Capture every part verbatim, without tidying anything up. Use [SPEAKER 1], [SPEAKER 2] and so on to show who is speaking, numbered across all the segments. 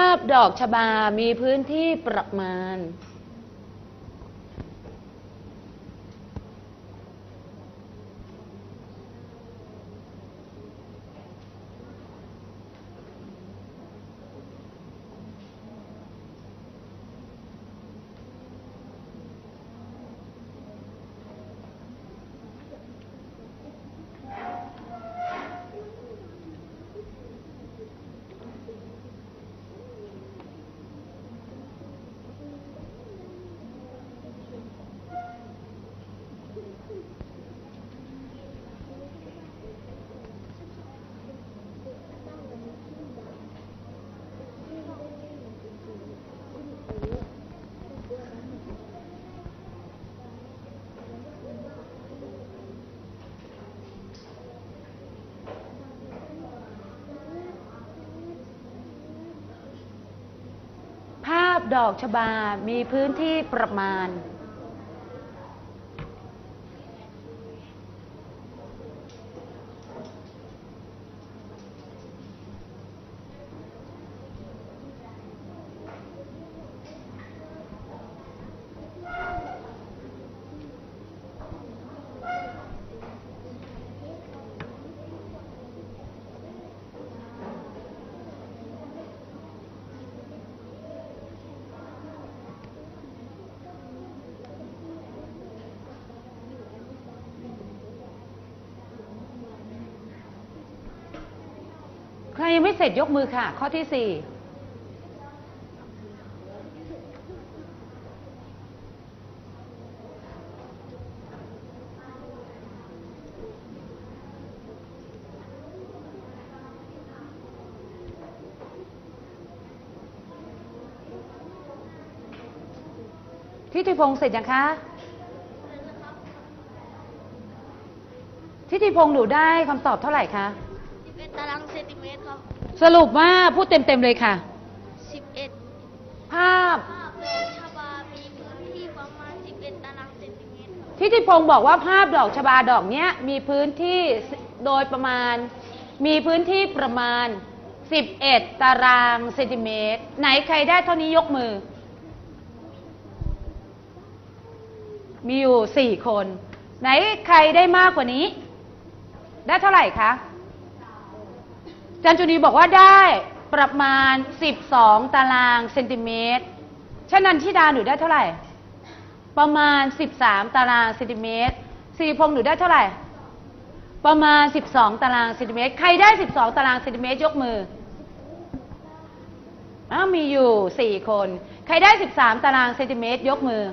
[SPEAKER 1] พดอกชบามีพื้นที่ประมาณดอกชบามีพื้นที่ประมาณใครยังไม่เสร็จยกมือค่ะข้อที่สี่ทิติพงษ์เสร็จยังคะทิติพงษ์หนูได้คำตอบเท่าไหร่คะ
[SPEAKER 2] สิบเอ็ดตารางเซนติเมตรครับ
[SPEAKER 1] สรุปว่าพูดเต็มๆเลยค่ะ
[SPEAKER 2] สิบเอ็ด
[SPEAKER 1] ภาพ
[SPEAKER 2] ภาพดอกชบามีพื้นที่ประมาณสิบเอ็ดตารางเซนติเมตร
[SPEAKER 1] ทิติพงษ์บอกว่าภาพดอกชบาดอกเนี้ยมีพื้นที่โดยประมาณมีพื้นที่ประมาณสิบเอ็ดตารางเซนติเมตรไหนใครได้เท่านี้ยกมือมีอยู่สี่คนไหนใครได้มากกว่านี้ได้เท่าไหร่คะจันจุนีบอกว่าได้ประมาณสิบสองตารางเซนติเมตรชนันทิดาหนูได้เท่าไหร่ประมาณสิบสามตารางเซนติเมตรสิริพงษ์หนูได้เท่าไหร่ประมาณสิบสองตารางเซนติเมตรใครได้สิบสองตารางเซนติเมตรยกมืออ้าวมีอยู่สี่คนใครได้สิบสามตารางเซนติเมตรยกมือ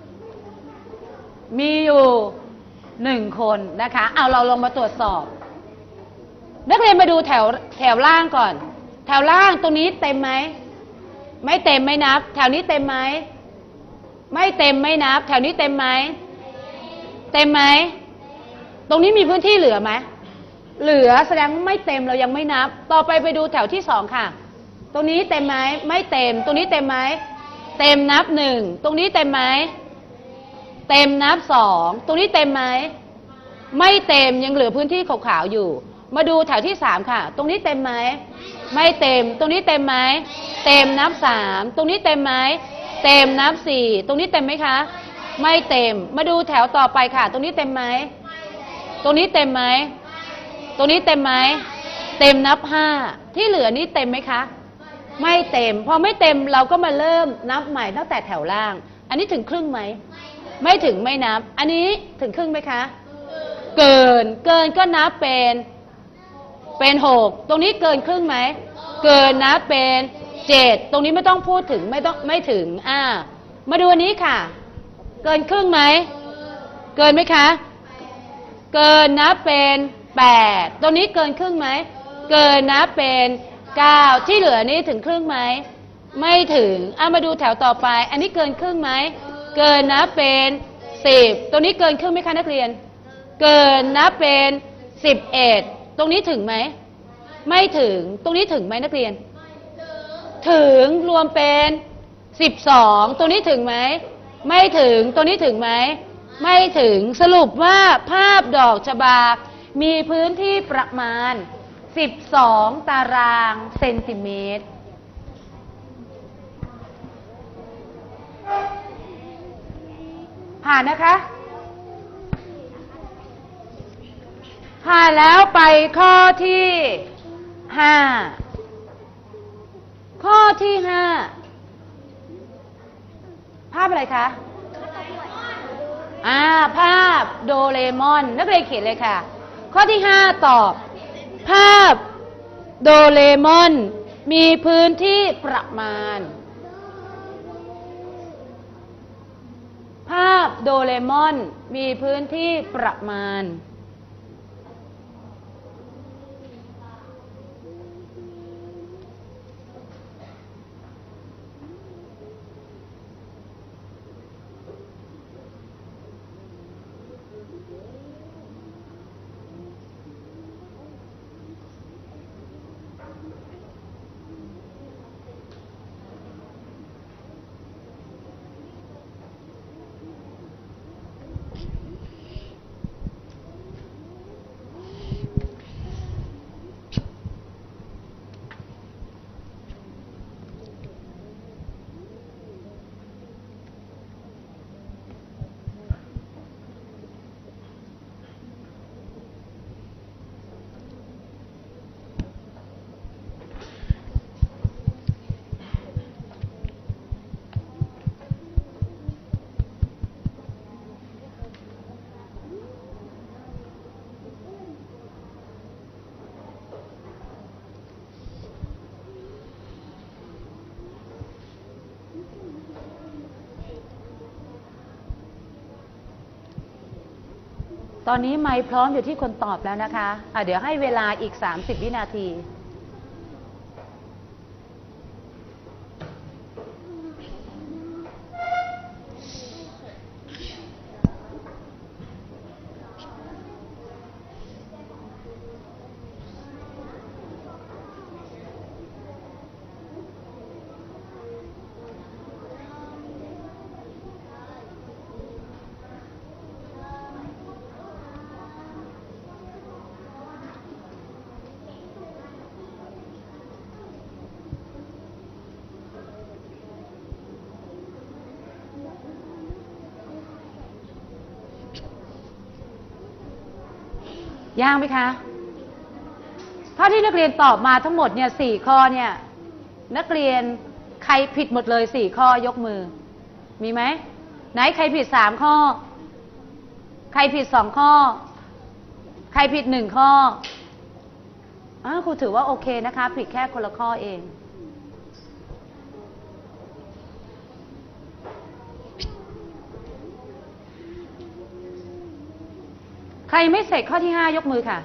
[SPEAKER 1] มีอยู่หนึ่งคนนะคะเอาเราลองมาตรวจสอบนักเรียนมาดูแถวแถวล่างก่อนแถวล่างตรงนี้เต็มไหมไม่เต็มไม่นับแถวนี้เต็มไหมไม่เต็มไม่นับแถวนี้เต็มไหมเต็มไหมตรงนี้มีพื้นที่เหลือไหมเหลือแสดงไม่เต็มเรายังไม่นับต่อไปไปดูแถวที่สองค่ะตรงนี้เต็มไหมไม่เต็มตรงนี้เต็มไหมเต็มนับหนึ่งตรงนี้เต็มไหมเต็มนับสองตรงนี้เต็มไหมไม่เต็มยังเหลือพื้นที่ขาวๆอยู่มาดูแถวที่สามค่ะตรงนี้เต็มไหมไม่เต็มตรงนี้เต็มไหมเต็มนับสามตรงนี้เต็มไหมเต็มนับสี่ตรงนี้เต็มไหมคะไม่เต็มมาดูแถวต่อไปค่ะตรงนี้เต็มไหมตรงนี้เต็มไหมตรงนี้เต็มไหมเต็มนับห้าที่เหลือนี้เต็มไหมคะไม่เต็มพอไม่เต็มเราก็มาเริ่มนับใหม่ตั้งแต่แถวล่างอันนี้ถึงครึ่งไหมไม่ถึงไม่นับอันนี้ถึงครึ่งไหมคะเกินเกินก็นับเป็นเป็นหกตรงนี้เกินครึ่งไหมเกินนับเป็นเจ็ดตรงนี้ไม่ต้องพูดถึงไม่ต้องไม่ถึงอ่ามาดูอันนี้ค่ะเกินครึ่งไหมเกินไหมคะเกินนับเป็นแปดตรงนี้เกินครึ่งไหมเกินนับเป็นเก้าที่เหลือนี้ถึงครึ่งไหมไม่ถึงอ่ะมาดูแถวต่อไปอันนี้เกินครึ่งไหมเกินนับเป็นสิบตรงนี้เกินครึ่งไหมคะนักเรียนเกินนับเป็นสิบเอ็ดตรงนี้ถึงไหมไม่ถึงตรงนี้ถึงไหมนักเรียนถึงรวมเป็นสิบสองตรงนี้ถึงไหมไม่ถึงตรงนี้ถึงไหมไม่ถึงสรุปว่าภาพดอกชบามีพื้นที่ประมาณสิบสองตารางเซนติเมตรผ่านนะคะผ่านแล้วไปข้อที่ห้าข้อที่ห้าภาพอะไรคะอ่าภาพโดเรมอนนักเรียนเขียนเลยค่ะข้อที่ห้าตอบภาพโดเรมอนมีพื้นที่ประมาณภาพโดเรมอนมีพื้นที่ประมาณตอนนี้ไมค์พร้อมอยู่ที่คนตอบแล้วนะคะะเดี๋ยวให้เวลาอีกสามสิบวินาทียากไหมคะเท่าที่นักเรียนตอบมาทั้งหมดเนี่ยสี่ข้อเนี่ยนักเรียนใครผิดหมดเลยสี่ข้อยกมือมีไหมไหนใครผิดสามข้อใครผิดสองข้อใครผิดหนึ่งข้ออ้าวครูถือว่าโอเคนะคะผิดแค่คนละข้อเองใครไม่เสร็จข้อที่ห้ายกมือค่ะ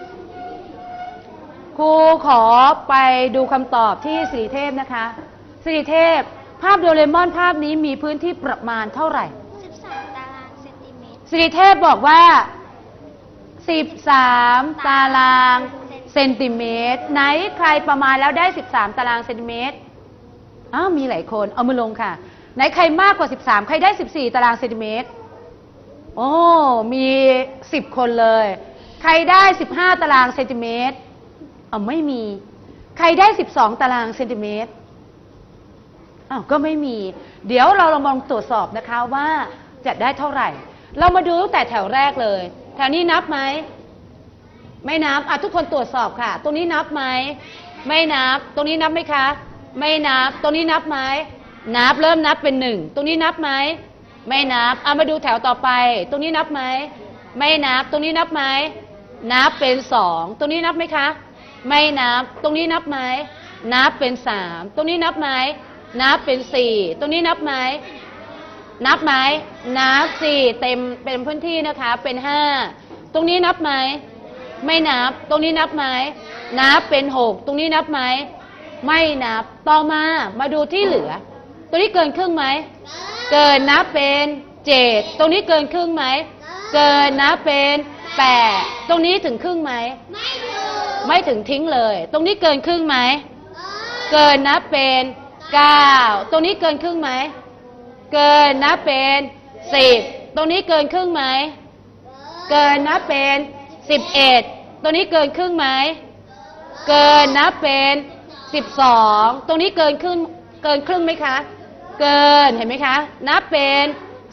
[SPEAKER 1] ครูขอไปดูคำตอบที่สิริเทพนะคะสิริเทพภาพโดเรมอนภาพนี้มีพื้นที่ประมาณเท่าไหร่
[SPEAKER 2] สิบสามตารางเซนติเมตร
[SPEAKER 1] สิริเทพบอกว่าสิบสามตารางเซนติเมตรไหนใครประมาณแล้วได้สิบสามตารางเซนติเมตรอ้าวมีหลายคนเอามือลงค่ะไหนใครมากกว่าสิบสามใครได้สิบสี่ตารางเซนติเมตรโอ้มีสิบคนเลยใครได้สิบห้าตารางเซนติเมตรอ้าวไม่มีใครได้สิบสองตารางเซนติเมตรอ้าวก็ไม่มีเดี๋ยวเราลองตรวจสอบนะคะว่าจะได้เท่าไหร่เรามาดูตั้งแต่แถวแรกเลยแถวนี้นับไหมไม่นับอ่ะทุกคนตรวจสอบค่ะตรงนี้นับไหมไม่นับตรงนี้นับไหมคะไม่นับตรงนี้นับไหมนับเริ่มนับเป็นหนึ่งตรงนี้นับไหมไม่นับเอามาดูแถวต่อไปตรงนี้นับไหมไม่นับตรงนี้นับไหมนับเป็นสองตรงนี้นับไหมคะไม่นับตรงนี้นับไหมนับเป็นสามตรงนี้นับไหมนับเป็นสี่ตรงนี้นับไหมนับไหมนับสี่เต็มเป็นพื้นที่นะคะเป็นห้าตรงนี้นับไหมไม่นับตรงนี้นับไหมนับเป็นหกตรงนี้นับไหมไม่นับต่อมามาดูที่เหลือตรงนี้เกินครึ่งไหมเกินนับเป็นเจ็ดตรงนี้เกินครึ่งไหมเกินนับเป็นแปดตรงนี้ถึงครึ่งไหมไม่ถึงทิ้งเลยตรงนี้เกินครึ่งไหมเกินนับเป็นเก้าตรงนี้เกินครึ่งไหมเกินนับเป็นสิบตรงนี้เกินครึ่งไหมเกินนับเป็นสิบเอ็ดตรงนี้เกินครึ่งไหมเกินนับเป็นสิบสองตรงนี้เกินครึ่งเกินครึ่งไหมคะเกินเห็นไหมคะนับเป็น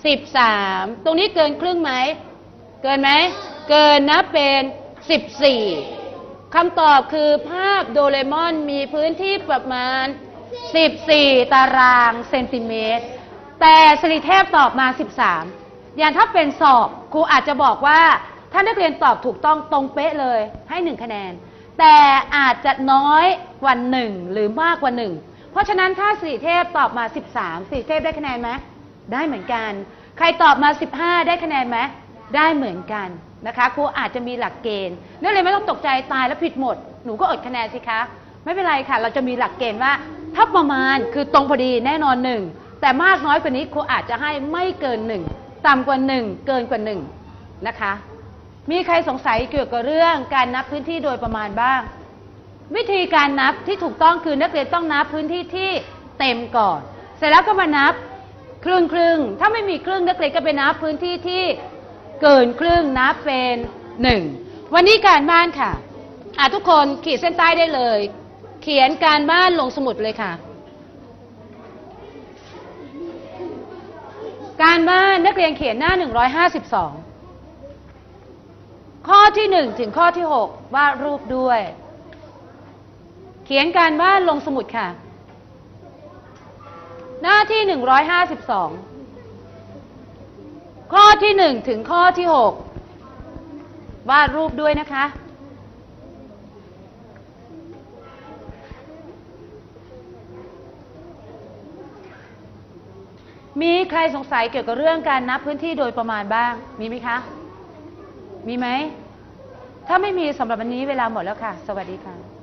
[SPEAKER 1] สิบสามตรงนี้เกินครึ่งไหมเกินไหมเกินนะเป็นสิบสี่คำตอบคือภาพโดเรมอนมีพื้นที่ประมาณสิบสี่ตารางเซนติเมตรแต่สิริเทพตอบมาสิบสามอย่างถ้าเป็นสอบครูอาจจะบอกว่าถ้านักเรียนตอบถูกต้องตรงเป๊ะเลยให้หนึ่งคะแนนแต่อาจจะน้อยกว่าหนึ่งหรือมากกว่าหนึ่งเพราะฉะนั้นถ้าสิริเทพตอบมาสิบสามสิริเทพได้คะแนนไหมได้เหมือนกันใครตอบมาสิบห้าได้คะแนนไหมได้เหมือนกันนะคะครูอาจจะมีหลักเกณฑ์นักเรียนไม่ต้องตกใจตายแล้วผิดหมดหนูก็อดคะแนนสิคะไม่เป็นไรค่ะเราจะมีหลักเกณฑ์ว่าถ้าประมาณคือตรงพอดีแน่นอนหนึ่งแต่มากน้อยกว่านี้ครูอาจจะให้ไม่เกินหนึ่งต่ำกว่าหนึ่งเกินกว่าหนึ่งนะคะมีใครสงสัยเกี่ยวกับเรื่องการนับพื้นที่โดยประมาณบ้างวิธีการนับที่ถูกต้องคือนักเรียนต้องนับพื้นที่ที่เต็มก่อนเสร็จแล้วก็มานับครึ่งครึ่งถ้าไม่มีครึ่งนักเรียนก็ไปนับพื้นที่ที่เกินครึ่งนับเป็นหนึ่งวันนี้การบ้านค่ะอ่ะทุกคนขีดเส้นใต้ได้เลยเขียนการบ้านลงสมุดเลยค่ะการบ้านนักเรียนเขียนหน้าหนึ่งร้อยห้าสิบสองข้อที่หนึ่งถึงข้อที่หกวาดรูปด้วยเขียนการบ้านลงสมุดค่ะหน้าที่หนึ่งร้อยห้าสิบสองข้อที่หนึ่งถึงข้อที่หกวาดรูปด้วยนะคะมีใครสงสัยเกี่ยวกับเรื่องการนับพื้นที่โดยประมาณบ้างมีไหมคะมีไหมถ้าไม่มีสำหรับวันนี้เวลาหมดแล้วค่ะสวัสดีค่ะ